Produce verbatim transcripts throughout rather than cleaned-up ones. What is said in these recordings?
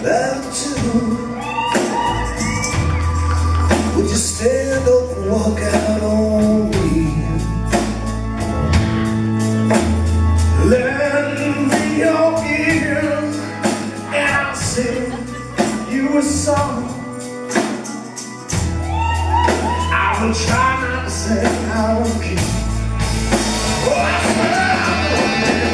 about you. Would you stand up and walk out on me? Lend me your ear and I'll sing you a song. I will try not to say I don't care. Oh, I swear I don't care.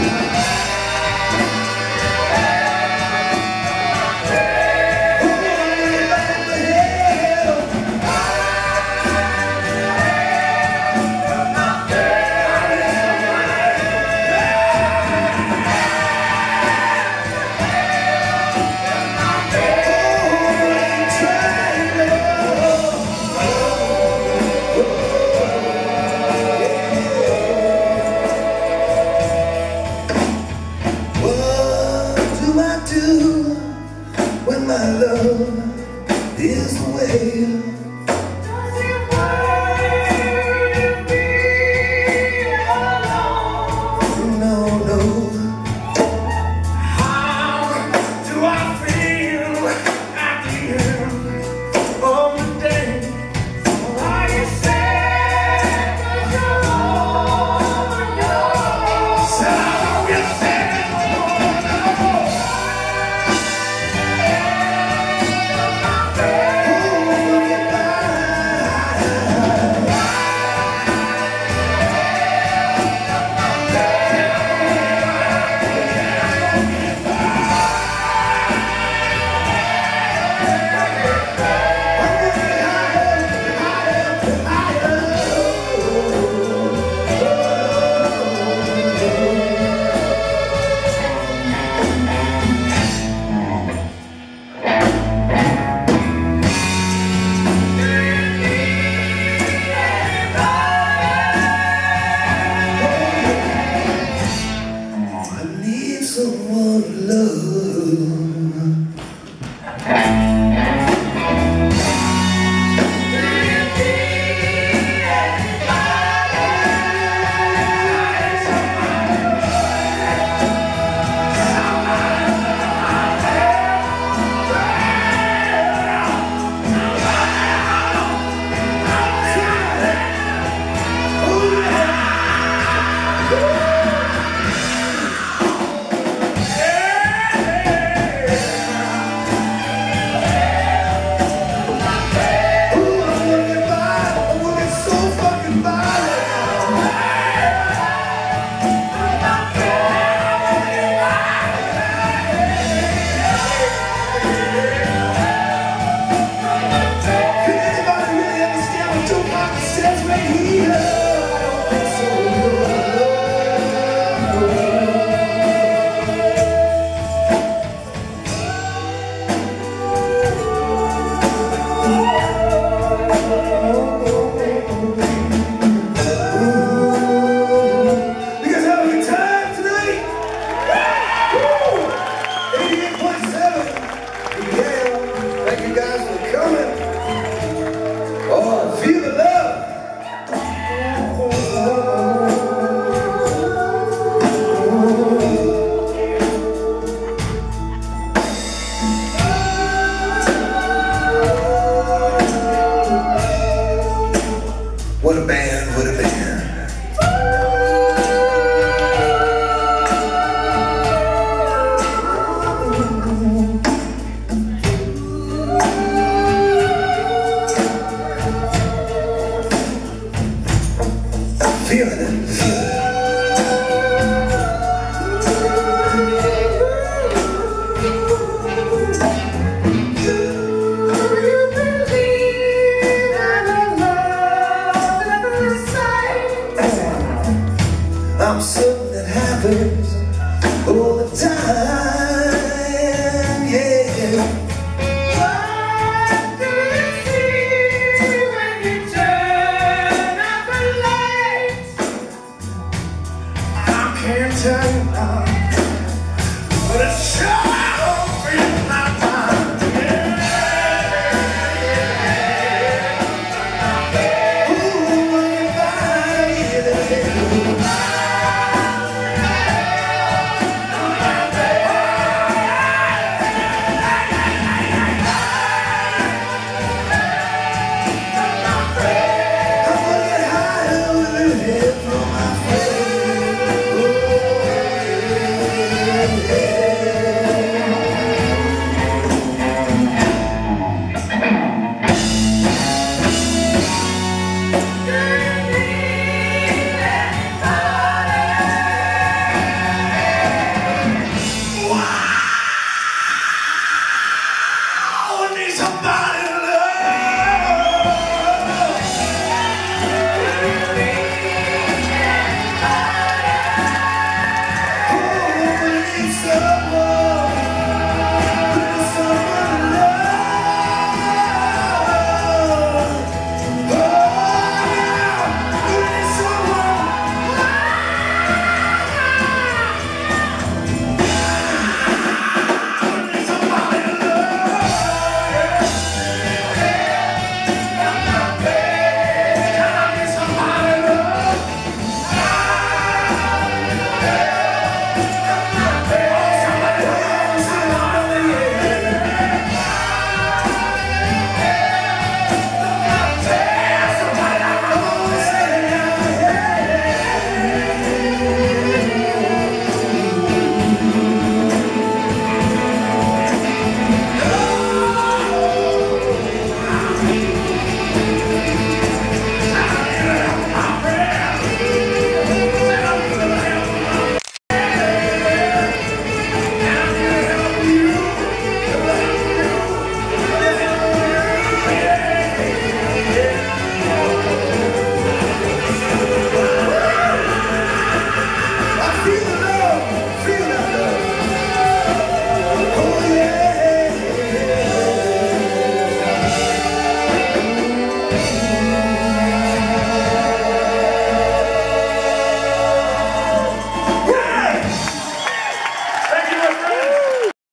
When my love is away, does it worry me alone? No, no. How do I feel at the end of the day? Are you sad 'cause you're home and you're sad? You're sad. Someone to love. What a band, what a band. I'm feeling it, feeling it. I'm certain it happens all the time, yeah. What do you see when you turn out the lights? I can't tell you now, but it's sure feels like mine, yeah. Ooh, when you find it. Yeah. someone